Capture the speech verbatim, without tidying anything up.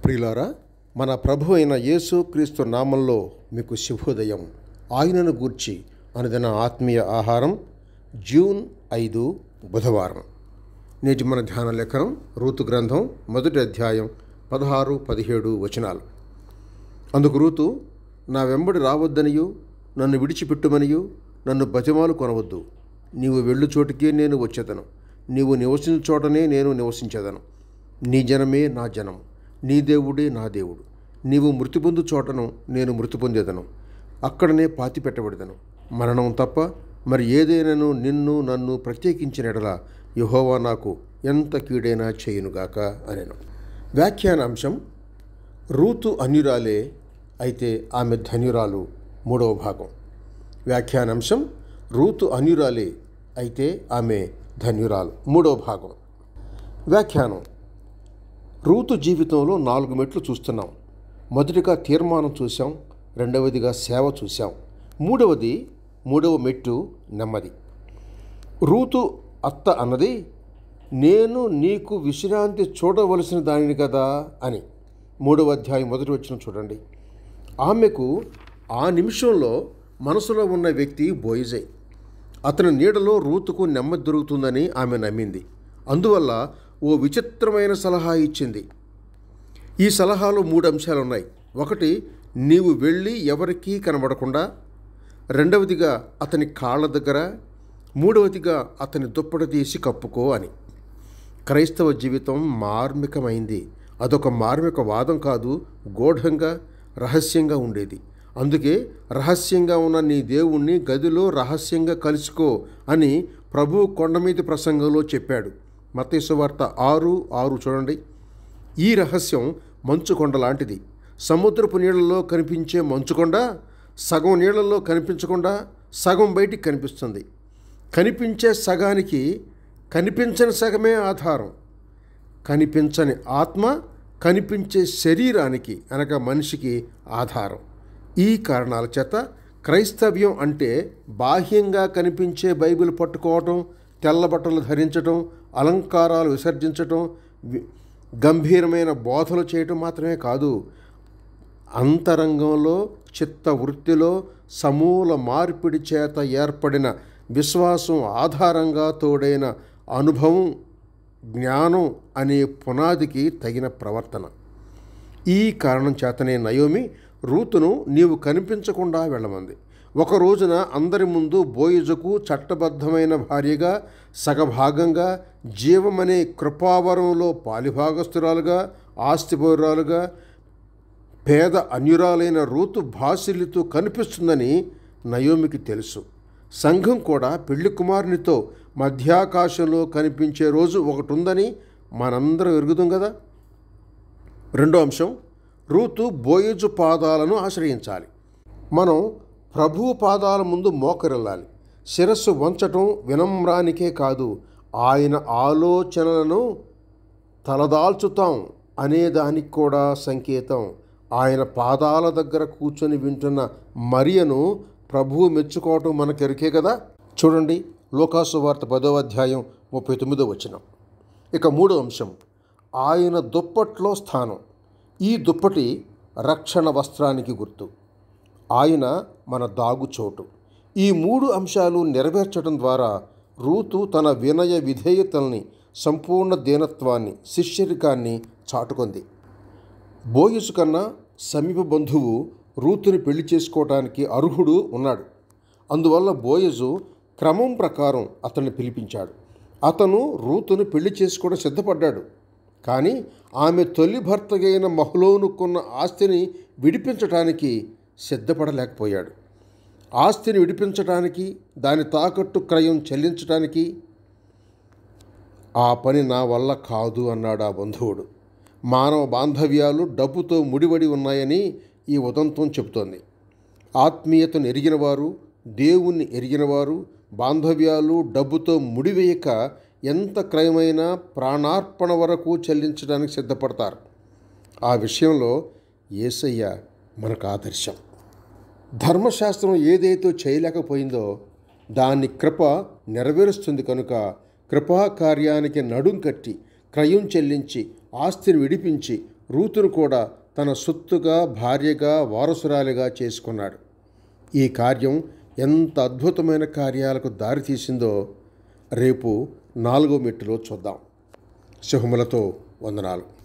ప్రియులారా, మన ప్రభు అయిన యేసు క్రీస్తు నామంలో మీకు శుభోదయం. ఆయనను గూర్చి అనుదిన ఆత్మీయ ఆహారం, జూన్ ఐదు బుధవారం. నేటి మన ధ్యాన లేఖనం రూతు గ్రంథం మొదటి అధ్యాయం పదహారు పదిహేడు వచనాలు. అందుకు రూతు, నా వెంబడి రావద్దనియు నన్ను విడిచిపెట్టుమనియు నన్ను బతిమాలు కొనవద్దు. నీవు వెళ్ళు చోటికే నేను వచ్చేదను, నీవు నివసించు చోటనే నేను నివసించేదను. నీ జనమే నా జనం, నీ దేవుడే నా దేవుడు. నీవు మృతి పొందు చోటను నేను మృతి పొందేదను, అక్కడనే పాతి పెట్టబడదను. మరణం తప్ప మరి ఏదైనాను నిన్ను నన్ను ప్రత్యేకించిన ఎడల యెహోవా నాకు ఎంత కీడైనా చేయునుగాక అనెను. వ్యాఖ్యానాంశం: రూతు అన్యురాలే, అయితే ఆమె ధన్యురాలు. మూడవ భాగం. వ్యాఖ్యానాంశం: రూతు అన్యురాలే, అయితే ఆమె ధన్యురాలు. మూడవ భాగం. వ్యాఖ్యానం: రూతు జీవితంలో నాలుగు మెట్లు చూస్తున్నాం. మొదటిగా తీర్మానం చూసాం, రెండవదిగా సేవ చూసాం, మూడవది మూడవ మెట్టు నెమ్మది. రూతు అత్త అన్నది, నేను నీకు విశ్రాంతి చూడవలసిన దానిని కదా అని. మూడవ అధ్యాయం మొదటి వచనం చూడండి. ఆమెకు ఆ నిమిషంలో మనసులో ఉన్న వ్యక్తి బోయజే. అతని నీడలో రూతుకు నెమ్మది దొరుకుతుందని ఆమె నమ్మింది. అందువల్ల ఓ విచిత్రమైన సలహా ఇచ్చింది. ఈ సలహాలో మూడు అంశాలు ఉన్నాయి. ఒకటి, నీవు వెళ్ళి ఎవరికీ కనబడకుండా. రెండవదిగా, అతని కాళ్ళ దగ్గర. మూడవదిగా, అతని దుప్పటి తీసి కప్పుకో అని. క్రైస్తవ జీవితం మార్మికమైంది. అదొక మార్మిక వాదం కాదు, గూఢంగా రహస్యంగా ఉండేది. అందుకే రహస్యంగా ఉన్న నీ దేవుణ్ణి గదిలో రహస్యంగా కలుసుకో అని ప్రభువు కొండమీది ప్రసంగంలో చెప్పాడు. మత్తయి సువార్త ఆరు ఆరు చూడండి. ఈ రహస్యం మంచుకొండ లాంటిది. సముద్రపు నీళ్ళలో కనిపించే మంచుకొండ సగం నీళ్ళల్లో కనిపించకుండా సగం బయటికి కనిపిస్తుంది. కనిపించే సగానికి కనిపించని సగమే ఆధారం. కనిపించని ఆత్మ కనిపించే శరీరానికి అనగా మనిషికి ఆధారం. ఈ కారణాల చేత క్రైస్తవ్యం అంటే బాహ్యంగా కనిపించే బైబిల్ పట్టుకోవటం, తెల్ల బట్టలు ధరించటం, అలంకారాలు విసర్జించటం, గంభీరమైన బోధలు చేయటం మాత్రమే కాదు. అంతరంగంలో చిత్తవృత్తిలో సమూల మార్పిడి చేత ఏర్పడిన విశ్వాసం ఆధారంగా తోడైన అనుభవం, జ్ఞానం అనే పునాదికి తగిన ప్రవర్తన. ఈ కారణం చేతనే నయోమి రూతును నీవు కనిపించకుండా వెళ్ళమంది. ఒక రోజున అందరి ముందు బోయజుకు చట్టబద్ధమైన భార్యగా, సగభాగంగా, జీవమనే కృపావరంలో పాలిభాగస్తురాలుగా, ఆస్తిపౌరాలుగా, పేద అన్యురాలైన రూతు భాసిల్లుతూ కనిపిస్తుందని నయోమికి తెలుసు. సంఘం కూడా పెళ్లి కుమారునితో మధ్యాకాశంలో కనిపించే రోజు ఒకటి ఉందని మనందరం ఎరుగుదాం కదా. రెండో అంశం, రూతు బోయజు పాదాలను ఆశ్రయించాలి. మనం ప్రభువు పాదాల ముందు మోకరిల్లాలి. శిరస్సు వంచటం వినమ్రానికే కాదు, ఆయన ఆలోచనలను తలదాల్చుతాం అనేదానికి కూడా సంకేతం. ఆయన పాదాల దగ్గర కూర్చొని వింటున్న మరియను ప్రభువు మెచ్చుకోవటం మనకెరికే కదా. చూడండి, లూకాసు వార్త పదవ అధ్యాయం ముప్పై తొమ్మిదో వచనం. ఇక మూడో అంశం, ఆయన దుప్పట్లో స్థానం. ఈ దుప్పటి రక్షణ వస్త్రానికి గుర్తు. ఆయన మన దాగుచోటు. ఈ మూడు అంశాలు నెరవేర్చడం ద్వారా రూతు తన వినయ విధేయతల్ని, సంపూర్ణ దీనత్వాన్ని, శిష్యరికాన్ని చాటుకుంది. బోయజు కన్నా సమీప బంధువు రూతుని పెళ్లి చేసుకోవటానికి అర్హుడు ఉన్నాడు. అందువల్ల బోయజు క్రమం ప్రకారం అతన్ని పిలిపించాడు. అతను రూతును పెళ్లి చేసుకోవడం సిద్ధపడ్డాడు. కానీ ఆమె తొలి భర్తగైన మహ్లోనుకున్న ఆస్తిని విడిపించటానికి సిద్ధపడలేకపోయాడు. ఆస్తిని విడిపించటానికి, దాని తాకట్టు క్రయం చెల్లించటానికి ఆ పని నా వల్ల కాదు అన్నాడు ఆ బంధువుడు. మానవ బాంధవ్యాలు డబ్బుతో ముడిపడి ఉన్నాయని ఈ ఉదంతం చెబుతోంది. ఆత్మీయతను ఎరిగినవారు, దేవుణ్ణి ఎరిగినవారు బాంధవ్యాలు డబ్బుతో ముడివేయక ఎంత క్రయమైనా ప్రాణార్పణ వరకు చెల్లించడానికి సిద్ధపడతారు. ఆ విషయంలో యేసయ్య మనకు ఆదర్శం. ధర్మశాస్త్రం ఏదైతే చేయలేకపోయిందో దాన్ని కృప నెరవేరుస్తుంది. కనుక కృపా కార్యానికి నడుం కట్టి క్రయం చెల్లించి ఆస్తిని విడిపించి రూతును కూడా తన సొత్తుగా, భార్యగా, వారసురాలిగా చేసుకున్నాడు. ఈ కార్యం ఎంత అద్భుతమైన కార్యాలకు దారితీసిందో రేపు నాలుగో మెట్టులో చూద్దాం. శుభములతో వందనాలు.